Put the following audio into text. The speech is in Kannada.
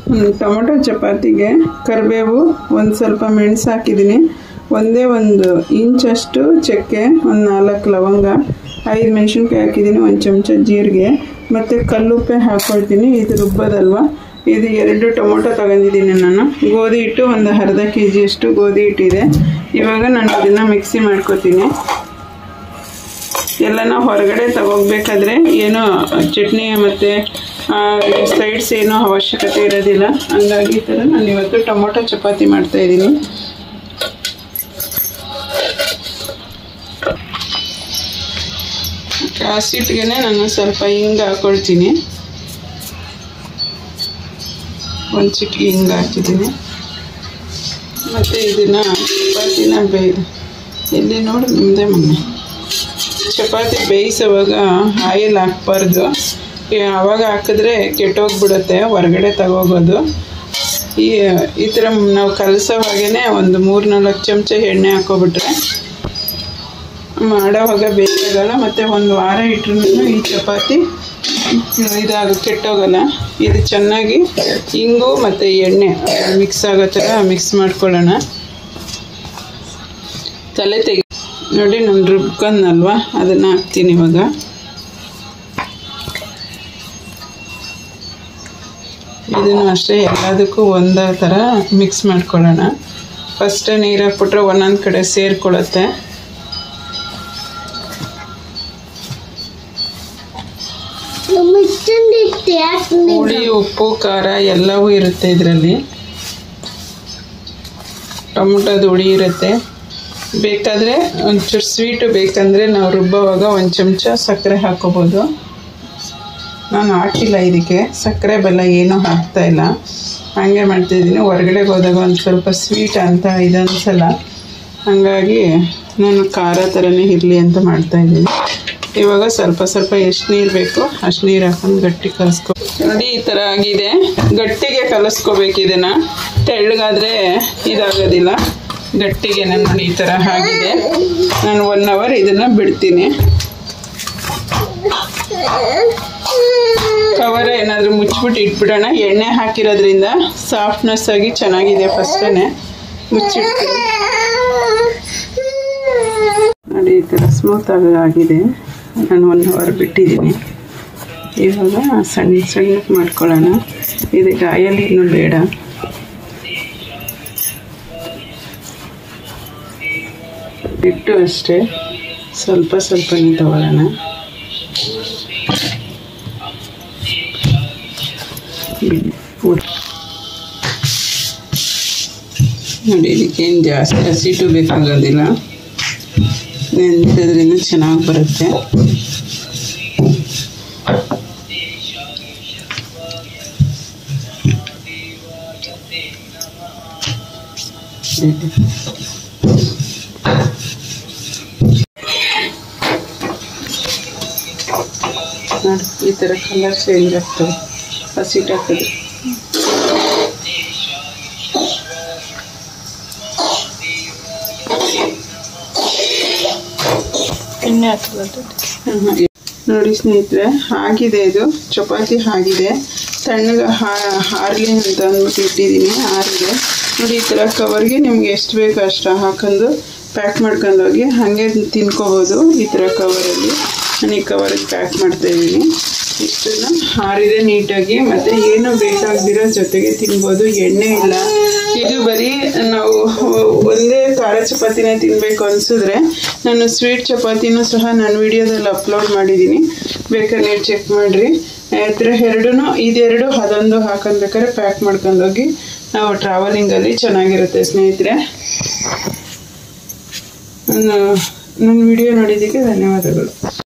ಟೊಮೊಟೊ ಚಪಾತಿಗೆ ಕರಿಬೇವು, ಒಂದು ಸ್ವಲ್ಪ ಮೆಣಸು ಹಾಕಿದ್ದೀನಿ, ಒಂದೇ ಒಂದು ಇಂಚಷ್ಟು ಚಕ್ಕೆ, ಒಂದು 4 ಲವಂಗ, 5 ಮೆಣಸಿನ್ಕಾಯಿ ಹಾಕಿದ್ದೀನಿ, 1 ಚಮಚ ಜೀರಿಗೆ ಮತ್ತು ಕಲ್ಲುಪ್ಪೆ ಹಾಕ್ಕೊಳ್ತೀನಿ. ಇದು ರುಬ್ಬೋದಲ್ವ. ಇದು 2 ಟೊಮೊಟೊ ತಗೊಂಡಿದ್ದೀನಿ ನಾನು. ಗೋಧಿ ಹಿಟ್ಟು ಒಂದು ಅರ್ಧ kg ಗೋಧಿ ಹಿಟ್ಟಿದೆ. ಇವಾಗ ನಾನು ಇದನ್ನು ಮಿಕ್ಸಿ ಮಾಡ್ಕೊತೀನಿ. ಎಲ್ಲನ ಹೊರಗಡೆ ತಗೋಗ್ಬೇಕಾದ್ರೆ ಏನೋ ಚಟ್ನಿ ಮತ್ತು ಸೈಡ್ಸ್ ಏನೋ ಅವಶ್ಯಕತೆ ಇರೋದಿಲ್ಲ. ಹಂಗಾಗಿ ಈ ಥರ ನಾನು ಇವತ್ತು ಟೊಮೊಟೊ ಚಪಾತಿ ಮಾಡ್ತಾಯಿದ್ದೀನಿ. ಹಸಿಟ್ಟಿಗೆ ನಾನು ಸ್ವಲ್ಪ ಹಿಂಗೆ ಹಾಕ್ಕೊಳ್ತೀನಿ. ಒಂದು ಚಿಟಿಕೆ ಹಿಂಗೆ ಹಾಕಿದ್ದೀನಿ. ಮತ್ತು ಇದನ್ನು ಚಪಾತಿನ ಎಲ್ಲಿ ನೋಡಿ ನಿಮ್ಮದೇ ಮನೆ ಚಪಾತಿ ಬೇಯಿಸೋವಾಗ ಆಯಿಲ್ ಹಾಕ್ಬಾರ್ದು. ಆವಾಗ ಹಾಕಿದ್ರೆ ಕೆಟ್ಟೋಗ್ಬಿಡುತ್ತೆ, ಹೊರಗಡೆ ತಗೋಗೋದು. ಈ ಥರ ನಾವು ಕಲಸೋವಾಗೇ ಒಂದು 3-4 ಚಮಚ ಎಣ್ಣೆ ಹಾಕ್ಕೊಬಿಟ್ರೆ ಮಾಡೋವಾಗ ಬೇಕಾಗಲ್ಲ. ಮತ್ತು ಒಂದು ವಾರ ಇಟ್ಟರು ಈ ಚಪಾತಿ ಕೆಟ್ಟೋಗಲ್ಲ. ಇದು ಚೆನ್ನಾಗಿ ಇಂಗು ಮತ್ತು ಎಣ್ಣೆ ಮಿಕ್ಸ್ ಆಗೋ ಥರ ಮಿಕ್ಸ್ ಮಾಡ್ಕೊಳ್ಳೋಣ. ತಲೆ ತೆಗಿ ನೋಡಿ, ನಾನು ರುಬ್ಕೊಂಡಲ್ವ ಅದನ್ನು ಹಾಕ್ತೀನಿ ಇವಾಗ. ಇದನ್ನು ಅಷ್ಟೇ ಎಲ್ಲದಕ್ಕೂ ಒಂದೇ ಥರ ಮಿಕ್ಸ್ ಮಾಡ್ಕೊಳ್ಳೋಣ. ಫಸ್ಟೇ ನೀರು ಹಾಕ್ಬಿಟ್ರೆ ಒಂದೊಂದು ಕಡೆ ಸೇರಿಕೊಳ್ಳುತ್ತೆ. ಹುಳಿ, ಉಪ್ಪು, ಖಾರ ಎಲ್ಲವೂ ಇರುತ್ತೆ ಇದರಲ್ಲಿ. ಟೊಮೊಟೊದು ಹುಳಿ ಇರುತ್ತೆ. ಬೇಕಾದರೆ ಒಂಚೂರು ಸ್ವೀಟು ಬೇಕಂದರೆ ನಾವು ರುಬ್ಬೋವಾಗ 1 ಚಮಚ ಸಕ್ಕರೆ ಹಾಕ್ಕೋಬೋದು. ನಾನು ಹಾಕಿಲ್ಲ ಇದಕ್ಕೆ ಸಕ್ಕರೆ ಬೆಲ್ಲ ಏನೂ ಹಾಕ್ತಾಯಿಲ್ಲ, ಹಾಗೆ ಮಾಡ್ತಾಯಿದ್ದೀನಿ. ಹೊರಗಡೆಗೆ ಹೋದಾಗ ಒಂದು ಸ್ವಲ್ಪ ಸ್ವೀಟ್ ಅಂತ ಇದನ್ಸಲ್ಲ, ಹಾಗಾಗಿ ನಾನು ಖಾರ ಥರನೇ ಇರಲಿ ಅಂತ ಮಾಡ್ತಾಯಿದ್ದೀನಿ. ಇವಾಗ ಸ್ವಲ್ಪ ಎಷ್ಟು ನೀರು ಬೇಕು ಅಷ್ಟು ನೀರು ಹಾಕೊಂಡು ಗಟ್ಟಿ ಕಲಿಸ್ಕೊ. ನೋಡಿ ಈ ಥರ ಆಗಿದೆ. ಗಟ್ಟಿಗೆ ಕಲಿಸ್ಕೋಬೇಕು ಇದನ್ನು, ತೆಳ್ಳಗಾದರೆ ಇದಾಗೋದಿಲ್ಲ. ಗಟ್ಟಿಗೆ ನೋಡಿ ಈ ಥರ ಆಗಿದೆ. ನಾನು 1 ಅವರ್ ಇದನ್ನು ಬಿಡ್ತೀನಿ. ಕವರ್ ಏನಾದರೂ ಮುಚ್ಚಿಬಿಟ್ಟು ಇಟ್ಬಿಡೋಣ. ಎಣ್ಣೆ ಹಾಕಿರೋದ್ರಿಂದ ಸಾಫ್ಟ್ನೆಸ್ ಆಗಿ ಚೆನ್ನಾಗಿದೆ. ಫಸ್ಟೇ ಮುಚ್ಚಿಡ್ತೀನಿ. ನೋಡಿ ಈ ಥರ ಸ್ಮೂತಾಗಿ ಆಗಿದೆ. ನಾನು 1 ಅವರ್ ಬಿಟ್ಟಿದ್ದೀನಿ. ಇವಾಗ ಸಣ್ಣಕ್ಕೆ ಮಾಡ್ಕೊಳ್ಳೋಣ. ಇದಕ್ಕೆ ಆಯಿಲ್ ಇನ್ನೂ ಬೇಡ. ಹಿಟ್ಟು ಅಷ್ಟೇ ಸ್ವಲ್ಪನೇ ತಗೊಳ್ಳೋಣ. ನೋಡಿ ಇದಕ್ಕೇನು ಜಾಸ್ತಿ ಹಸಿಟ್ಟು ಬೇಕಾಗೋದಿಲ್ಲ, ನೆನೆಸೋದ್ರಿಂದ ಚೆನ್ನಾಗಿ ಬರುತ್ತೆ. ನೋಡಿ ಈ ಥರ ಕಲರ್ ಚೇಂಜ್ ಆಗ್ತದೆ ಹಸಿಟ್ಟು ಹಾಕೋದು. ಎಣ್ಣೆ ಹಾಕಬಾರ್ದು. ನೋಡಿ ಸ್ನೇಹಿತರೆ, ಆಗಿದೆ ಇದು ಚಪಾತಿ ಆಗಿದೆ. ತಣ್ಣಗೆ ಹಾರಲಿ ಅಂತ ಅಂದ್ಬಿಟ್ಟು ಇಟ್ಟಿದ್ದೀನಿ, ಆರಿದೆ. ನೋಡಿ ಈ ಥರ ಕವರ್ಗೆ ನಿಮ್ಗೆ ಎಷ್ಟು ಬೇಕೋ ಅಷ್ಟು ಹಾಕೊಂಡು ಪ್ಯಾಕ್ ಮಾಡ್ಕೊಂಡು ಹೋಗಿ ಹಾಗೆ ತಿನ್ಕೋಬೋದು. ಈ ಥರ ಕವರಲ್ಲಿ ನಾನು ಈ ಕವರಿಗೆ ಪ್ಯಾಕ್ ಮಾಡ್ತಾಯಿದ್ದೀನಿ. ಇಷ್ಟನ್ನು ಹಾರಿದೆ ನೀಟಾಗಿ. ಮತ್ತು ಏನೂ ಬೇಕಾಗದಿರೋ ಜೊತೆಗೆ ತಿನ್ಬೋದು. ಎಣ್ಣೆ ಇಲ್ಲ. ಇದು ಬರೀ ನಾವು ಒಂದೇ ಖಾರ ಚಪಾತಿನೇ ತಿನ್ನಬೇಕು ಅನಿಸಿದ್ರೆ ನಾನು ಸ್ವೀಟ್ ಚಪಾತಿನೂ ಸಹ ನಾನು ವಿಡಿಯೋದಲ್ಲಿ ಅಪ್ಲೋಡ್ ಮಾಡಿದ್ದೀನಿ, ಬೇಕಾದ್ರೆ ನೀವು ಚೆಕ್ ಮಾಡಿರಿ. ಈ ಥರ ಇದೆರಡು ಅದೊಂದು ಹಾಕೊಂಡ್ಬೇಕಾದ್ರೆ ಪ್ಯಾಕ್ ಮಾಡ್ಕೊಂಡೋಗಿ ನಾವು ಟ್ರಾವೆಲಿಂಗಲ್ಲಿ ಚೆನ್ನಾಗಿರುತ್ತೆ ಸ್ನೇಹಿತರೆ. ನನ್ನ ವಿಡಿಯೋ ನೋಡಿದ್ದಕ್ಕೆ ಧನ್ಯವಾದಗಳು.